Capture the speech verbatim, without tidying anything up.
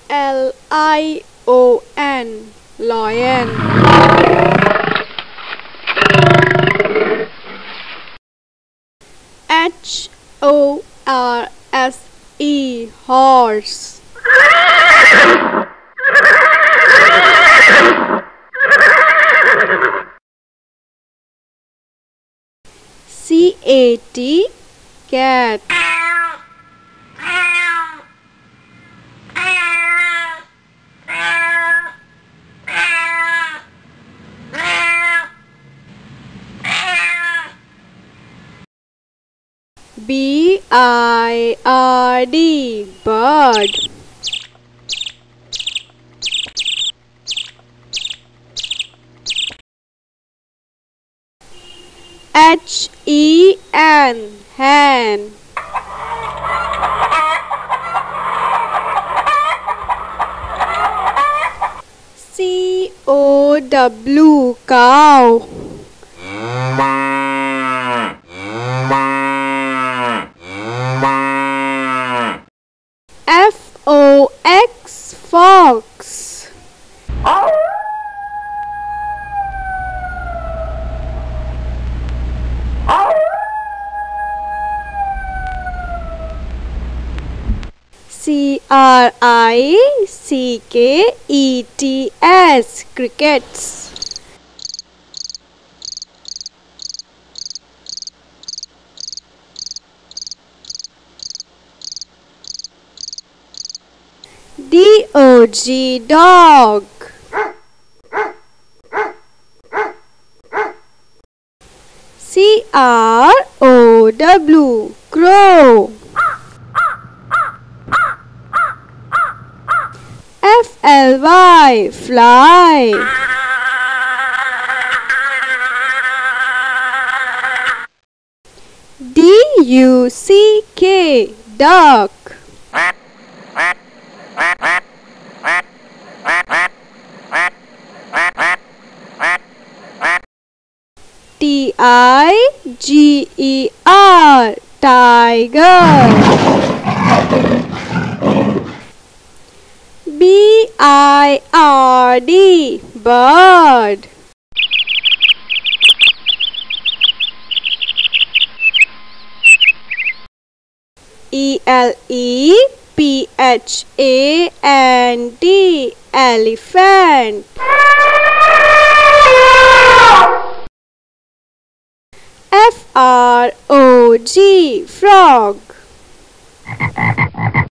L I O N, lion. H O R S E, horse. C A T, cat. B I R D, bird. H E N, hen. C O W, cow. F O X, fox. C R I C K E T S, crickets. D O G, dog. C R O W, crow. F L Y, fly. D U C K, duck. T I G E R, tiger. B I R D, bird. E L E P H A N T, elephant. F R O G, frog.